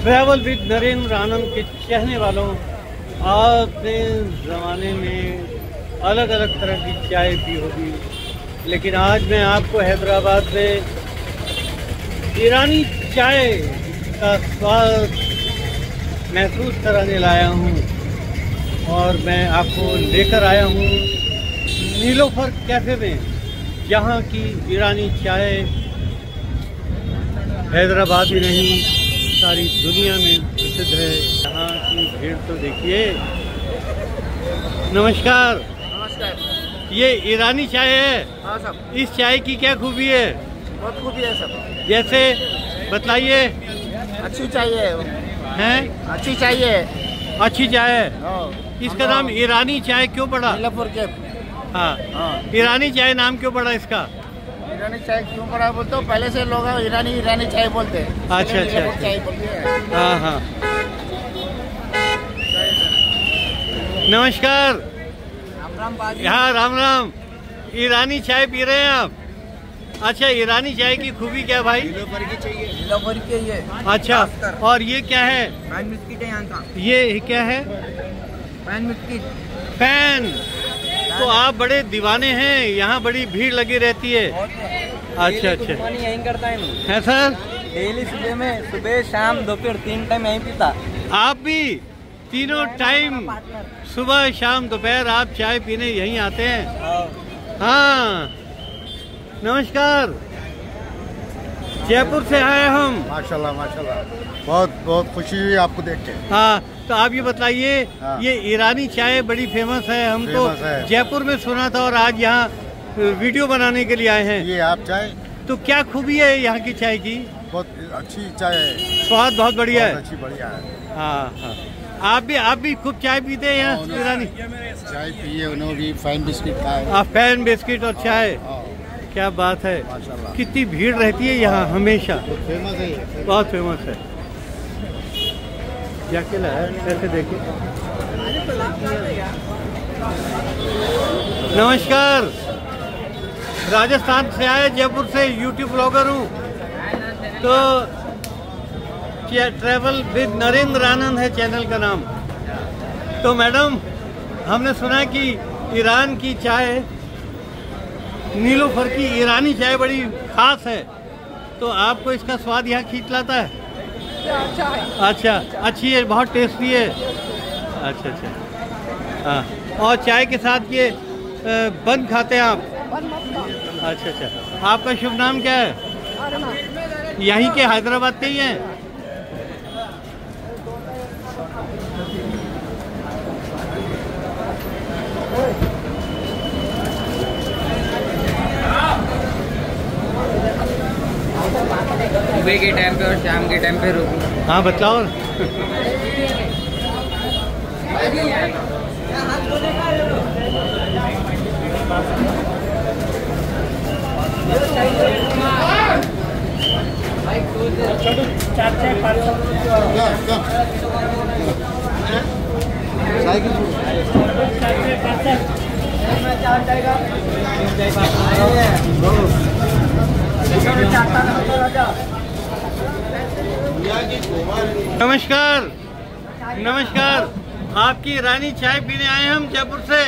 Travel with Narendra आनंद के चाहने वालों, आपने ज़माने में अलग अलग तरह की चाय पी होगी, लेकिन आज मैं आपको हैदराबाद में ईरानी चाय का स्वाद महसूस कराने लाया हूँ। और मैं आपको लेकर आया हूँ नीलोफर कैफ़े में, जहाँ की ईरानी चाय हैदराबाद ही नहीं सारी दुनिया में प्रसिद्ध है। यहाँ की भीड़ तो देखिए। नमस्कार। नमस्कार। ये ईरानी चाय है? हाँ साहब। इस चाय की क्या खूबी है? बहुत खूबी है सब। जैसे बताइए। अच्छी चाहिए हैं? अच्छी चाहिए। अच्छी चाय है। इसका नाम ईरानी चाय क्यों पड़ा? नीलोफर के। हाँ, ईरानी चाय नाम क्यों पड़ा इसका? ईरानी चाय क्यों पड़ा बोलते तो पहले से लोग ईरानी चाय बोलते हैं। अच्छा अच्छा। चाय बोलते हैं। हाँ हाँ। नमस्कार। राम राम बाजी। हाँ राम राम। ईरानी चाय पी रहे हैं आप? अच्छा, ईरानी चाय की खूबी क्या भाई? नीलोफर की चाहिए। नीलोफर की ये। अच्छा, और ये क्या है? पैन बिस्किट है यहाँ का। ये क्या है? Pan biscuit. पैन। तो आप बड़े दीवाने हैं, यहाँ बड़ी भीड़ लगी रहती है। अच्छा अच्छा। यहीं करता है सर? डेली सुबह शाम दोपहर 3 टाइम यहीं पीता। आप भी तीनों टाइम सुबह शाम दोपहर आप चाय पीने यहीं आते हैं? हाँ। नमस्कार। जयपुर से आए हम। माशाल्लाह माशाल्लाह, बहुत खुशी हुई आपको देख के। हाँ, तो आप ये बताइए। हाँ। ये ईरानी चाय बड़ी फेमस है, हम तो है। जयपुर में सुना था और आज यहाँ वीडियो बनाने के लिए आए हैं। ये आप चाय तो क्या खूबी है यहाँ की चाय की? बहुत अच्छी चाय है, स्वाद बहुत बढ़िया है। अच्छी बढ़िया है। हाँ हाँ। आप भी खूब चाय पीते हैं यहाँ ईरानी? चाय पिए, उन्होंने भी फाइन बिस्किट खाए। आप फैन बिस्किट और चाय, क्या बात है। माशाल्लाह। कितनी भीड़ रहती है यहाँ हमेशा। फेमस है ये। बहुत फेमस है। जाके लाया कैसे देखे। नमस्कार। राजस्थान से आए, जयपुर से यूट्यूब ब्लॉगर हूँ। तो ट्रैवल विद नरेंद्र आनंद है चैनल का नाम। तो मैडम, हमने सुना कि ईरान की चाय, नीलोफर की ईरानी चाय बड़ी खास है, तो आपको इसका स्वाद यहाँ खींच लाता है? अच्छा, अच्छी है, बहुत टेस्टी है। अच्छा अच्छा। हाँ, और चाय के साथ ये बन खाते हैं आप? अच्छा अच्छा। आपका शुभ नाम क्या है? यहीं के हैदराबाद के ही हैं? सुबह के टाइम पे और शाम के टाइम पे रुकूं। हाँ बताओ। नमस्कार। नमस्कार। आपकी ईरानी चाय पीने आए हम जयपुर से।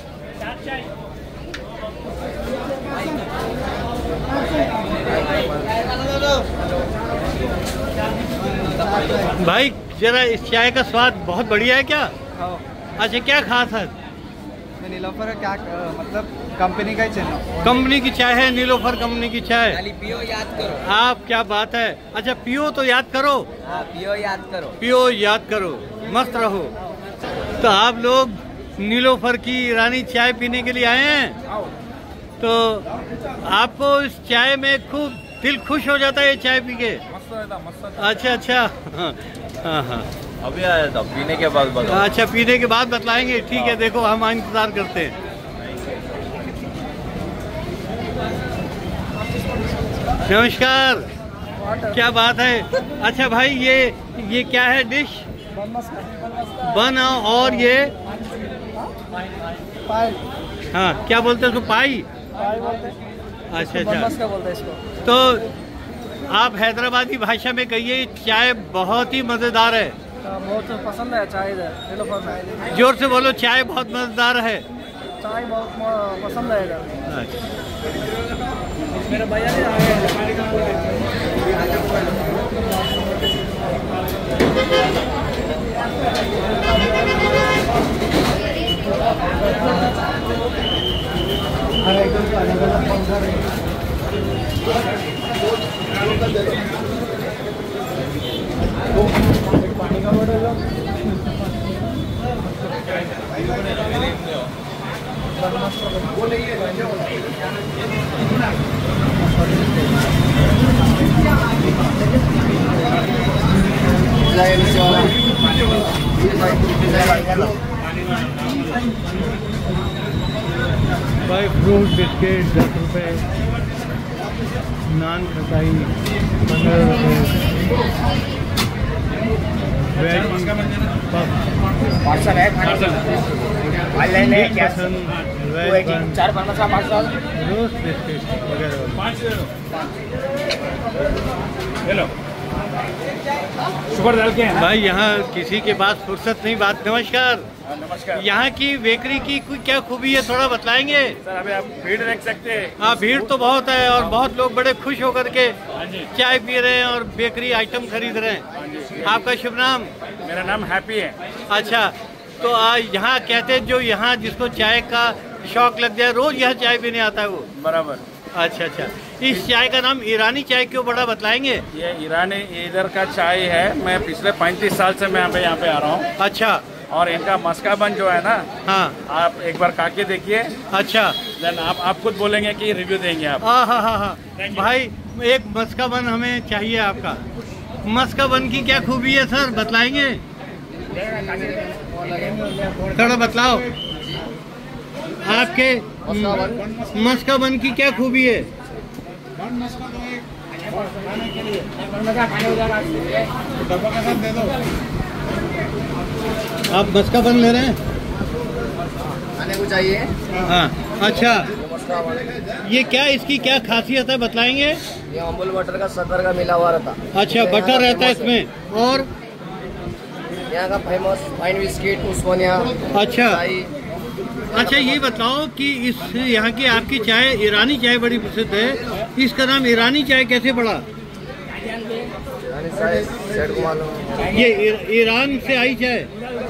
भाई जरा इस चाय का स्वाद बहुत बढ़िया है क्या? अच्छा, क्या खास है? नीलोफर है क्या, मतलब कंपनी का ही चाहिए। कंपनी की चाय है, नीलोफर कंपनी की चाय। पियो याद करो। आप, क्या बात है। अच्छा, पियो तो याद करो। हाँ, पियो याद करो। पियो याद करो, मस्त रहो। तो आप लोग नीलोफर की ईरानी चाय पीने के लिए आए हैं, तो आपको इस चाय में खूब दिल खुश हो जाता है ये चाय पी के? अच्छा अच्छा। हाँ हाँ। अभी आया था, पीने के बाद बताओ। अच्छा, पीने के बाद बतलाएंगे। ठीक है, देखो हम इंतजार करते हैं। नमस्कार। क्या बात है। अच्छा भाई, ये क्या है डिश? बन और ये हाँ, क्या बोलते हैं उसको? पाई? अच्छा अच्छा। बोलते हैं इसको। तो आप हैदराबादी भाषा में कहिए, चाय बहुत ही मज़ेदार है। बहुत पसंद है चाय इधर। जोर से बोलो, चाय बहुत मज़ेदार है। चाय बहुत पसंद है इधर। मेरा भैया ने आ पानी का बोतल भाई फ्रूट बिस्किट 10 रुपये, नान खटाई 15 रुपये, वेज पार्सल है ऑनलाइन है क्या? वेज बन, 4 बनना पार्सल रोस्ट बिस्किट वगैरह। हेलो शुगर डाल के भाई यहाँ किसी के पास फुर्सत नहीं बात। नमस्कार। नमस्कार। यहाँ की बेकरी की क्या खूबी है, थोड़ा बताएंगे? सर अभी आप भीड़ देख सकते हैं। हाँ, भीड़ तो बहुत है और बहुत लोग बड़े खुश होकर के चाय पी रहे हैं और बेकरी आइटम खरीद रहे हैं। आपका शुभ नाम? मेरा नाम हैप्पी है। अच्छा, तो यहाँ कहते हैं जो यहाँ जिसको चाय का शौक लग जाए रोज यहाँ चाय पीने आता है वो। बराबर। अच्छा अच्छा, इस चाय का नाम ईरानी चाय क्यों पड़ा, बताएंगे? ये ईरानी इधर का चाय है। मैं पिछले 35 साल से मैं यहाँ पे आ रहा हूँ। अच्छा। और इनका मस्का बन जो है ना, हाँ, आप एक बार खा के देखिए। अच्छा। देन आप खुद बोलेंगे कि रिव्यू देंगे आप। हाँ हाँ हाँ हाँ भाई, एक मस्का बन हमें चाहिए आपका। मस्का बन की क्या खूबी है सर, बतलाएंगे? थोड़ा बतलाओ, आपके मस्का बन की क्या खूबी है? आप मस्का बन ले रहे हैं? खाने को चाहिए। हाँ, अच्छा। ये क्या, इसकी क्या खासियत है, बतलाएंगे? ये अमूल बटर का शक्कर का मिला हुआ रहता। अच्छा, बटर रहता है इसमें। और यहाँ का फेमस फाइन बिस्किट उस्मानिया। अच्छा अच्छा, ये बताओ कि इस यहाँ की आपकी चाय ईरानी चाय बड़ी प्रसिद्ध है, इसका नाम ईरानी चाय कैसे पड़ा? ये ईरान से आई चाय।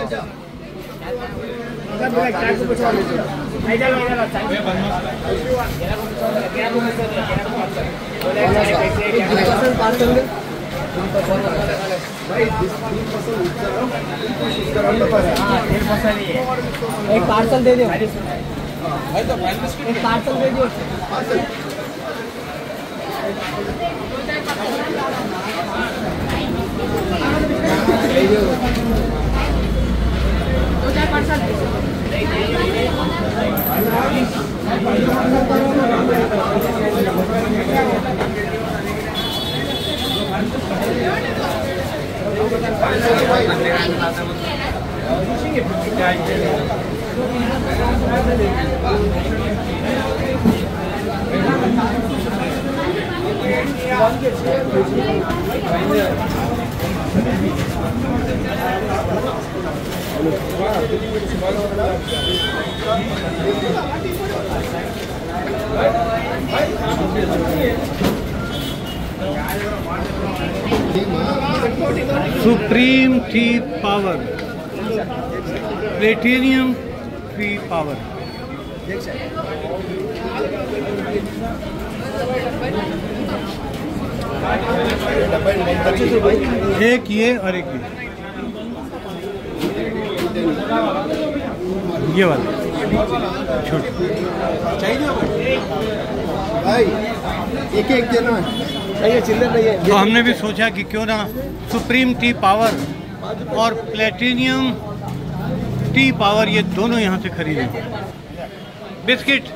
एक पार्सल दे दो। एक पार्सल दे दो। Supreme tea power, platinum tea power. एक ये और एक ये वाला छोटा चाहिए भाई, एक एक देना चाहिए, चिल्लर नहीं है। तो हमने भी सोचा कि क्यों ना सुप्रीम टी पावर और प्लेटिनियम टी पावर ये दोनों यहाँ से खरीदें। बिस्किट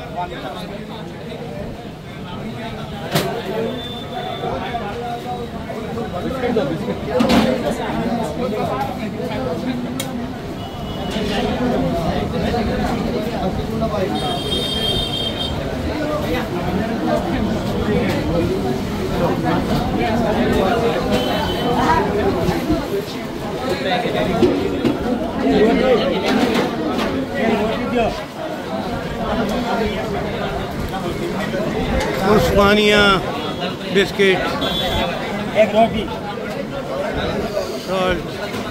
उस्मानिया बिस्किट, एक रोटी। सॉल्ट,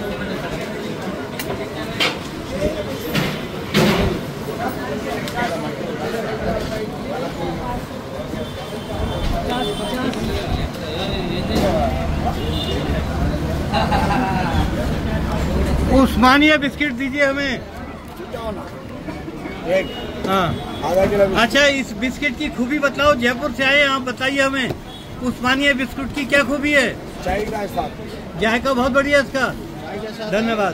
उस्मानिया बिस्किट दीजिए हमें। हाँ, आधा किलो अच्छा इस बिस्किट की खूबी बताओ, जयपुर से आए आप, बताइए हमें उस्मानिया बिस्कुट की क्या खूबी है? चाय का साथ जायका बहुत बढ़िया इसका। धन्यवाद।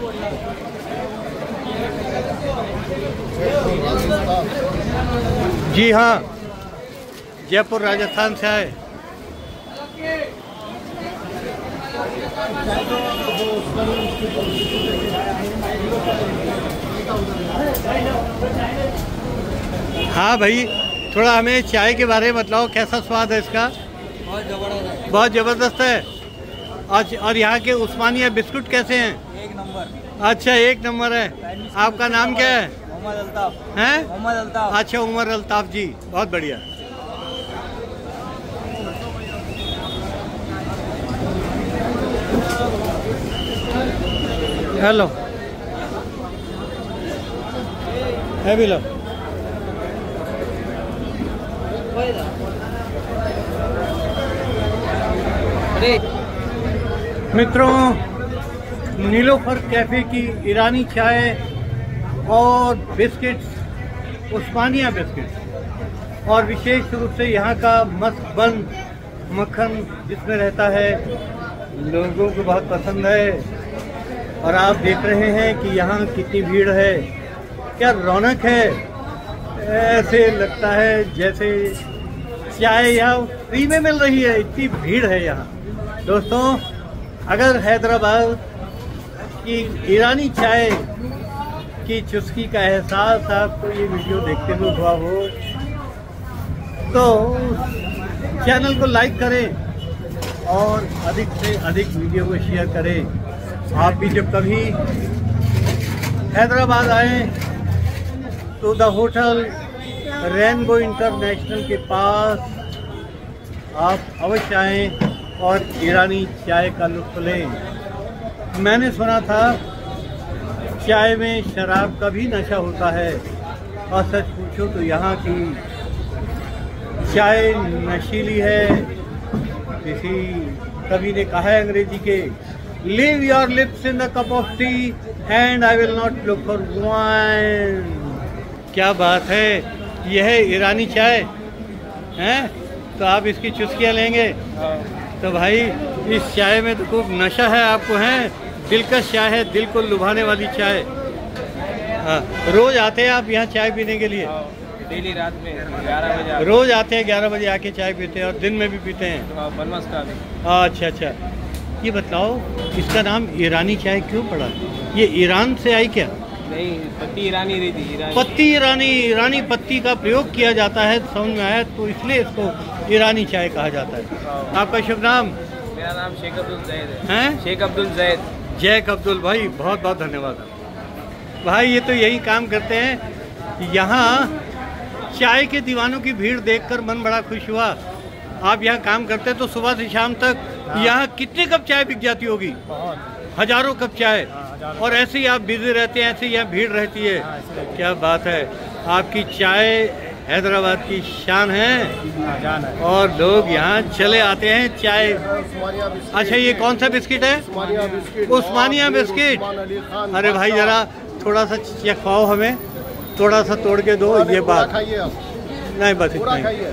जी हाँ, जयपुर राजस्थान से आए। हाँ भाई, थोड़ा हमें चाय के बारे में बताओ, कैसा स्वाद है इसका? बहुत ज़बरदस्त है। और यहाँ के उस्मानिया बिस्कुट कैसे हैं? एक नंबर। अच्छा, एक नंबर है। आपका नाम क्या है? मोहम्मद अल्ताफ। हैं? मोहम्मद अल्ताफ। अच्छा, उमर अल्ताफ जी, बहुत बढ़िया। हेलो, है भी लो। मित्रों, नीलोफर कैफे की ईरानी चाय और बिस्किट्स, उस्मानिया बिस्किट्स, और विशेष रूप से यहाँ का मस्त बन मक्खन जिसमें रहता है, लोगों को बहुत पसंद है। और आप देख रहे हैं कि यहाँ कितनी भीड़ है, क्या रौनक है। ऐसे लगता है जैसे चाय यहाँ फ्री में मिल रही है, इतनी भीड़ है यहाँ। दोस्तों, अगर हैदराबाद की ईरानी चाय की चुस्की का एहसास आपको ये वीडियो देखते हुए हुआ हो तो चैनल को लाइक करें और अधिक से अधिक वीडियो को शेयर करें। आप भी जब कभी हैदराबाद आए तो द होटल रेनबो इंटरनेशनल के पास आप अवश्य आएँ और ईरानी चाय का लुत्फ लें। मैंने सुना था चाय में शराब का भी नशा होता है, और सच पूछो तो यहाँ की चाय नशीली है। किसी कवि ने कहा है अंग्रेजी के, leave your lips in the cup of tea and I will not look for wine. क्या बात है, यह है ईरानी चाय है, तो आप इसकी चुस्कियाँ लेंगे। तो भाई इस चाय में तो खूब नशा है आपको, है दिलकश चाय है, दिल को लुभाने वाली चाय। हाँ, रोज आते हैं आप यहाँ चाय पीने के लिए? डेली रात में 11 बजे रोज आते हैं, 11 बजे आके चाय पीते हैं, और दिन में भी पीते हैं? बनवास का। अच्छा अच्छा, ये बताओ इसका नाम ईरानी चाय क्यों पड़ा? ये ईरान से आई क्या? नहीं, पत्ती ईरानी रही थी। पत्ती ईरानी पत्ती का प्रयोग किया जाता है, समझ में आया, तो इसलिए इसको ईरानी चाय कहा जाता है। आपका शुभ नाम? मेरा नाम शेख अब्दुल जैद है। शेख अब्दुल जैद। जैक अब्दुल भाई, बहुत बहुत धन्यवाद भाई। ये तो यही काम करते हैं। यहाँ चाय के दीवानों की भीड़ देखकर मन बड़ा खुश हुआ। आप यहाँ काम करते हैं तो सुबह से शाम तक यहाँ कितने कप चाय बिक जाती होगी? हजारों कप चाय। और ऐसे ही आप बिजी रहते हैं, ऐसे ही यहाँ भीड़ रहती है। क्या बात है, आपकी चाय हैदराबाद की शान है, और लोग यहाँ चले आते हैं चाय। अच्छा, ये कौन सा बिस्किट है? उस्मानिया बिस्किट। अरे भाई जरा थोड़ा सा चखवाओ हमें, थोड़ा सा तोड़ के दो। ये बात नहीं, बस इतना ही।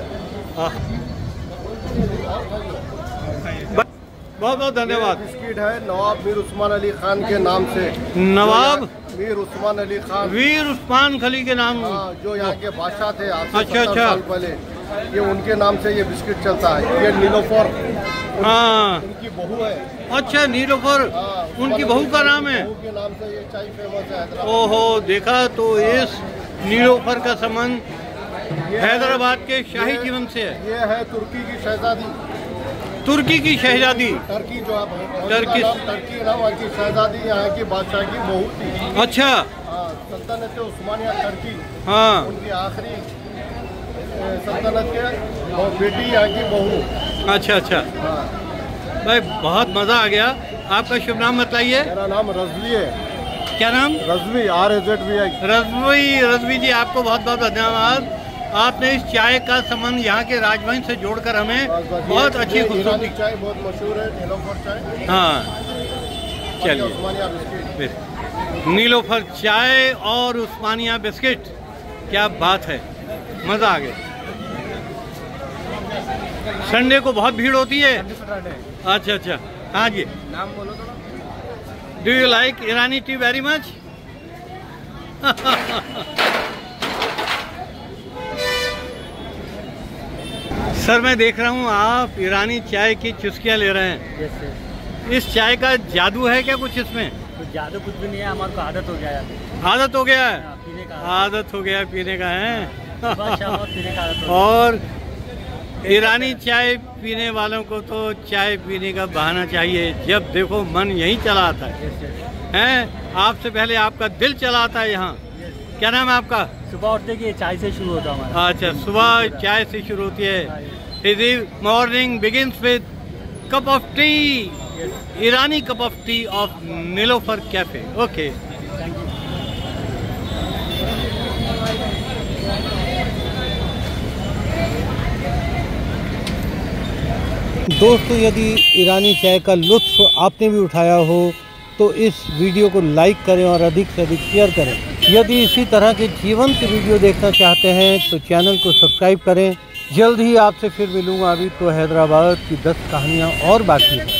बहुत बहुत धन्यवाद। बिस्किट है नवाब मीर उस्मान अली खान के नाम से। नवाब मीर उस्मान अली खान, वीर उस्मान खली के नाम, जो यहाँ के बादशाह थे आज से अच्छा 70 साल पहले, ये उनके नाम से ये बिस्किट चलता है। ये नीलोफर, हाँ उनकी बहू है। अच्छा, नीलोफर उनकी बहू का नाम है। बहू के नाम से ये चाय फेमस है हैदराबाद। ओहो, देखा तो इस नीलोफर का संबंध हैदराबाद के शाही जीवन से है। ये है तुर्की की शहजादी। तुर्की की शहजादी। टर्की जो आप टर्की ना, वहाँ की शहजादी यहाँ की बादशाह की बहू थी। अच्छा। सल्तनत उस्मानिया टर्की। हाँ। उनकी आखिरी सल्तनत के और बेटी यहाँ की बहू। अच्छा अच्छा। भाई बहुत मज़ा आ गया। आपका शुभ नाम बताइए। मेरा नाम रजवी है। क्या नाम? रजवी, RAZVI। रजवी जी, आपको बहुत बहुत धन्यवाद। आपने इस चाय का संबंध यहाँ के राजवंश से जोड़कर हमें बहुत अच्छी खूबसूरती। चाय बहुत मशहूर है, नीलोफर चाय। हाँ चलिए, नीलोफर चाय और उस्मानिया बिस्किट, क्या बात है, मज़ा आ गया। संडे को बहुत भीड़ होती है। अच्छा अच्छा। हाँ जी, नाम बोलो तो। Do you like Irani tea very much? Sir मैं देख रहा हूँ आप ईरानी चाय की चुस्कियाँ ले रहे हैं। इस चाय का जादू है क्या कुछ इसमें? तो जादू कुछ भी नहीं है, हमारे को आदत हो गया है। आदत हो गया है? पीने का आदत हो गया पीने का है। पीने का आदत। और ईरानी चाय पीने वालों को तो चाय पीने का बहाना चाहिए, जब देखो मन यहीं चला आता है। आपसे पहले आपका दिल चला आता है यहाँ। क्या नाम है आपका? सुबह उठते कि चाय से शुरू होता है हमारा। अच्छा, सुबह चाय से शुरू होती है। Morning begins with cup of tea, Irani cup of tea of Nilofer cafe. Okay, दोस्तों यदि ईरानी चाय का लुत्फ आपने भी उठाया हो तो इस वीडियो को लाइक करें और अधिक से अधिक शेयर करें। यदि इसी तरह के जीवंत वीडियो देखना चाहते हैं तो चैनल को सब्सक्राइब करें। जल्द ही आपसे फिर मिलूंगा। अभी तो हैदराबाद की 10 कहानियाँ और बाकी हैं।